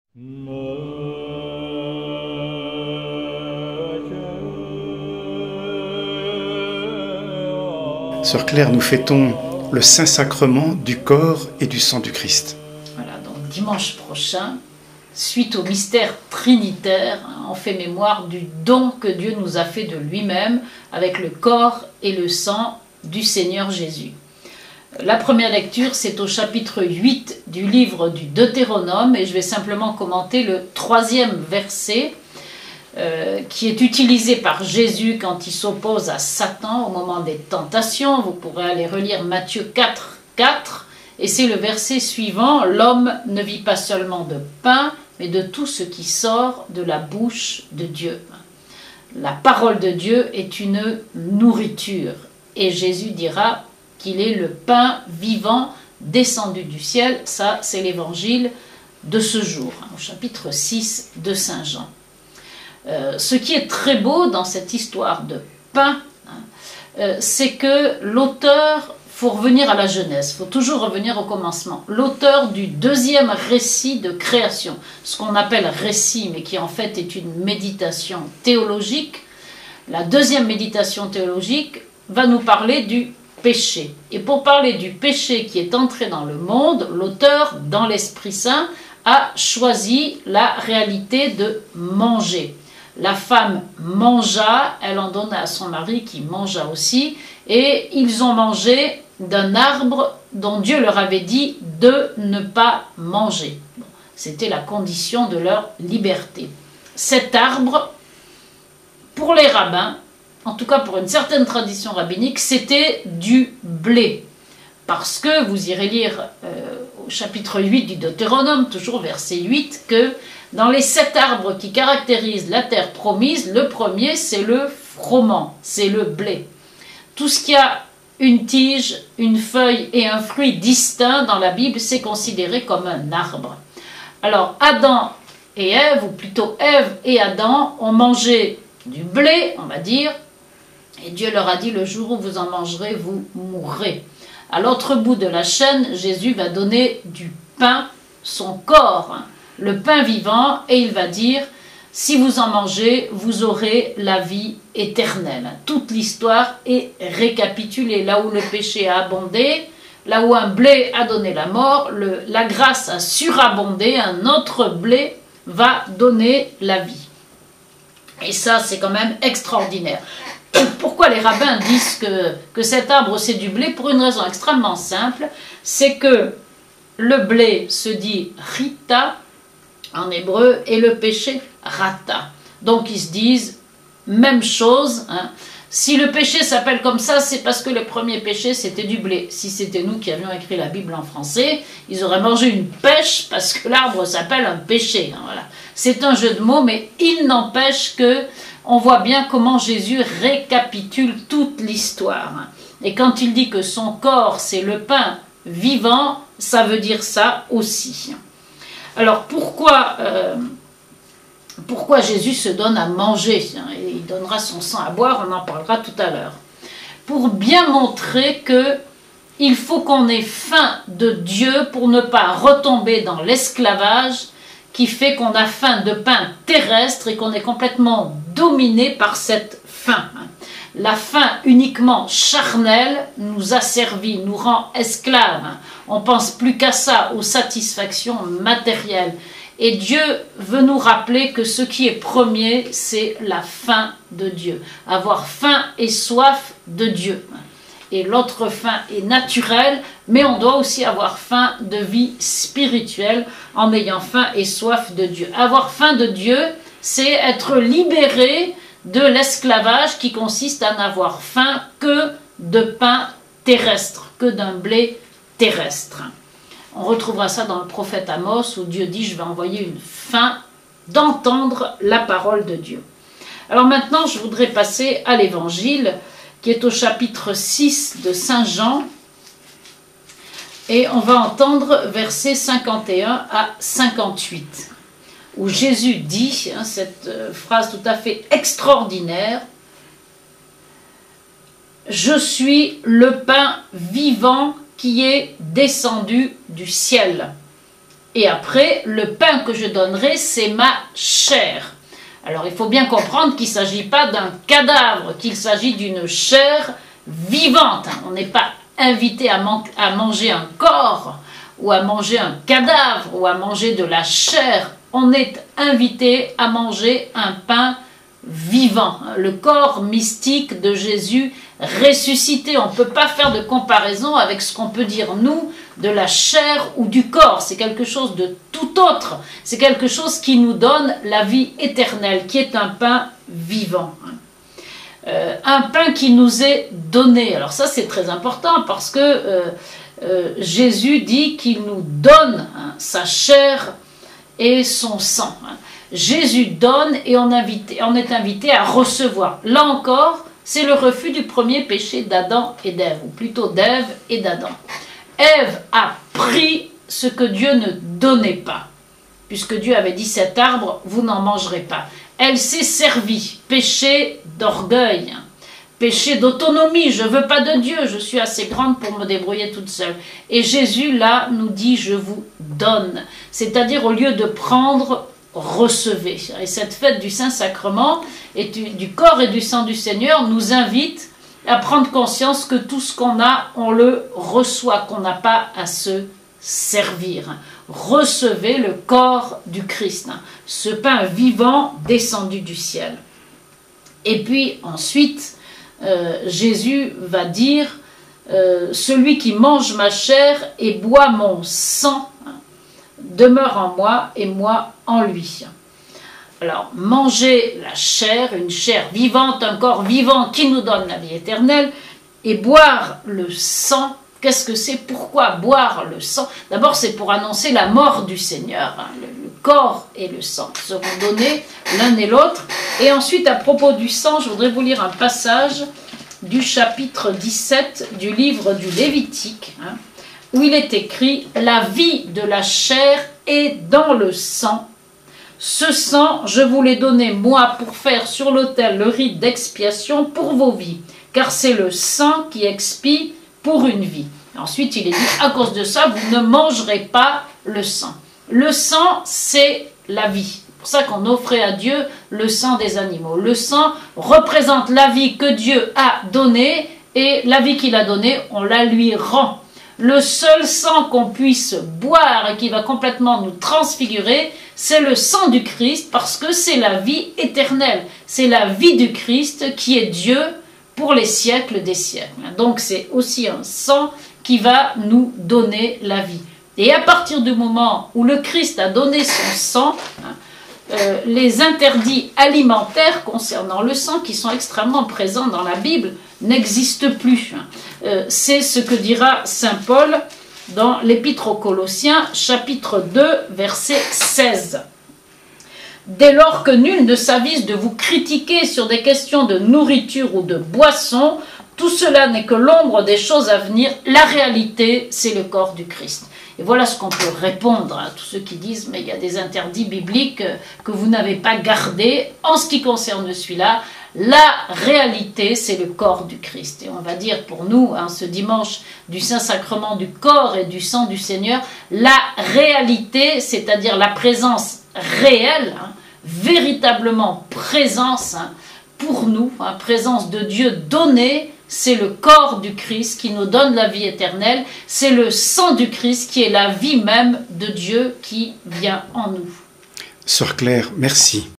Sœur Claire, nous fêtons le Saint-Sacrement du corps et du sang du Christ. Voilà, donc dimanche prochain, suite au mystère trinitaire, on fait mémoire du don que Dieu nous a fait de lui-même avec le corps et le sang du Seigneur Jésus. La première lecture, c'est au chapitre 8 du livre du Deutéronome, et je vais simplement commenter le 3e verset qui est utilisé par Jésus quand il s'oppose à Satan au moment des tentations. Vous pourrez aller relire Matthieu 4, 4, et c'est le verset suivant: « L'homme ne vit pas seulement de pain, mais de tout ce qui sort de la bouche de Dieu. » La parole de Dieu est une nourriture, et Jésus dira qu'il est le pain vivant descendu du ciel. Ça, c'est l'évangile de ce jour, au chapitre 6 de Saint Jean. Ce qui est très beau dans cette histoire de pain, c'est que l'auteur, il faut revenir à la Genèse, il faut toujours revenir au commencement. L'auteur du 2e récit de création, ce qu'on appelle récit, mais qui en fait est une méditation théologique, la 2e méditation théologique va nous parler du péché. Et pour parler du péché qui est entré dans le monde, l'auteur, dans l'Esprit Saint, a choisi la réalité de manger. La femme mangea, elle en donna à son mari qui mangea aussi, et ils ont mangé d'un arbre dont Dieu leur avait dit de ne pas manger. Bon, c'était la condition de leur liberté. Cet arbre, pour les rabbins, en tout cas pour une certaine tradition rabbinique, c'était du blé. Parce que, vous irez lire au chapitre 8 du Deutéronome, toujours verset 8, que dans les 7 arbres qui caractérisent la terre promise, le premier c'est le froment, c'est le blé. Tout ce qui a une tige, une feuille et un fruit distincts dans la Bible, c'est considéré comme un arbre. Alors Adam et Ève, ou plutôt Ève et Adam, ont mangé du blé, on va dire, et Dieu leur a dit: le jour où vous en mangerez, vous mourrez. À l'autre bout de la chaîne, Jésus va donner du pain, son corps, le pain vivant, et il va dire: si vous en mangez, vous aurez la vie éternelle. Toute l'histoire est récapitulée. Là où le péché a abondé, là où un blé a donné la mort, la grâce a surabondé, un autre blé va donner la vie. Et ça, c'est quand même extraordinaire. Pourquoi les rabbins disent que cet arbre c'est du blé? Pour une raison extrêmement simple, c'est que le blé se dit rita en hébreu et le péché rata. Donc ils se disent même chose. Si le péché s'appelle comme ça, c'est parce que le premier péché c'était du blé. Si c'était nous qui avions écrit la Bible en français, ils auraient mangé une pêche parce que l'arbre s'appelle un péché. Voilà. C'est un jeu de mots, mais il n'empêche que on voit bien comment Jésus récapitule toute l'histoire. Et quand il dit que son corps, c'est le pain vivant, ça veut dire ça aussi. Alors pourquoi Jésus se donne à manger? Il donnera son sang à boire, on en parlera tout à l'heure. Pour bien montrer qu'il faut qu'on ait faim de Dieu pour ne pas retomber dans l'esclavage qui fait qu'on a faim de pain terrestre et qu'on est complètement dominé par cette faim. La faim uniquement charnelle nous asservit, nous rend esclaves. On pense plus qu'à ça, aux satisfactions matérielles. Et Dieu veut nous rappeler que ce qui est premier, c'est la faim de Dieu. Avoir faim et soif de Dieu. Et l'autre faim est naturelle, mais on doit aussi avoir faim de vie spirituelle en ayant faim et soif de Dieu. Avoir faim de Dieu, c'est être libéré de l'esclavage qui consiste à n'avoir faim que de pain terrestre, que d'un blé terrestre. On retrouvera ça dans le prophète Amos où Dieu dit: je vais envoyer une faim d'entendre la parole de Dieu. Alors maintenant, je voudrais passer à l'évangile qui est au chapitre 6 de Saint Jean, et on va entendre versets 51 à 58, où Jésus dit, cette phrase tout à fait extraordinaire: « Je suis le pain vivant qui est descendu du ciel. Et après, le pain que je donnerai, c'est ma chair. Alors il faut bien comprendre qu'il ne s'agit pas d'un cadavre, qu'il s'agit d'une chair vivante. On n'est pas invité à manger un corps, ou à manger un cadavre, ou à manger de la chair. On est invité à manger un pain vivant, le corps mystique de Jésus ressuscité. On ne peut pas faire de comparaison avec ce qu'on peut dire, nous, de la chair ou du corps. C'est quelque chose de tout autre. C'est quelque chose qui nous donne la vie éternelle, qui est un pain vivant. Un pain qui nous est donné. Alors ça, c'est très important parce que Jésus dit qu'il nous donne sa chair et son sang. Jésus donne et on est invité à recevoir. Là encore, c'est le refus du premier péché d'Adam et d'Ève, ou plutôt d'Ève et d'Adam. Ève a pris ce que Dieu ne donnait pas, puisque Dieu avait dit cet arbre, vous n'en mangerez pas. Elle s'est servie, péché d'orgueil, péché d'autonomie, je ne veux pas de Dieu, je suis assez grande pour me débrouiller toute seule. Et Jésus, là, nous dit, je vous donne. C'est-à-dire, au lieu de prendre, recevez. Et cette fête du Saint-Sacrement et du corps et du sang du Seigneur nous invite à prendre conscience que tout ce qu'on a, on le reçoit, qu'on n'a pas à se servir. Recevez le corps du Christ, ce pain vivant descendu du ciel. Et puis ensuite, Jésus va dire, celui qui mange ma chair et boit mon sang demeure en moi et moi en lui. Alors, manger la chair, une chair vivante, un corps vivant qui nous donne la vie éternelle, et boire le sang, qu'est-ce que c'est? Pourquoi boire le sang? D'abord, c'est pour annoncer la mort du Seigneur. Le corps et le sang seront donnés l'un et l'autre. Et ensuite, à propos du sang, je voudrais vous lire un passage du chapitre 17 du livre du Lévitique, où il est écrit « La vie de la chair est dans le sang. Ce sang, je vous l'ai donné, moi, pour faire sur l'autel le rite d'expiation pour vos vies, car c'est le sang qui expie pour une vie. » Ensuite, il est dit « À cause de ça, vous ne mangerez pas le sang. » Le sang, c'est la vie. C'est pour ça qu'on offrait à Dieu le sang des animaux. Le sang représente la vie que Dieu a donnée, et la vie qu'il a donnée, on la lui rend. Le seul sang qu'on puisse boire et qui va complètement nous transfigurer, c'est le sang du Christ, parce que c'est la vie éternelle. C'est la vie du Christ qui est Dieu pour les siècles des siècles. Donc c'est aussi un sang qui va nous donner la vie. Et à partir du moment où le Christ a donné son sang, les interdits alimentaires concernant le sang, qui sont extrêmement présents dans la Bible, n'existent plus. C'est ce que dira saint Paul dans l'Épître aux Colossiens, chapitre 2, verset 16. Dès lors que nul ne s'avise de vous critiquer sur des questions de nourriture ou de boisson, tout cela n'est que l'ombre des choses à venir. La réalité, c'est le corps du Christ. Et voilà ce qu'on peut répondre à tous ceux qui disent « mais il y a des interdits bibliques que vous n'avez pas gardés. » En ce qui concerne celui-là, la réalité, c'est le corps du Christ. Et on va dire pour nous, ce dimanche du Saint-Sacrement du corps et du sang du Seigneur, la réalité, c'est-à-dire la présence réelle, véritablement présence pour nous, présence de Dieu donnée, c'est le corps du Christ qui nous donne la vie éternelle, c'est le sang du Christ qui est la vie même de Dieu qui vient en nous. Sœur Claire, merci.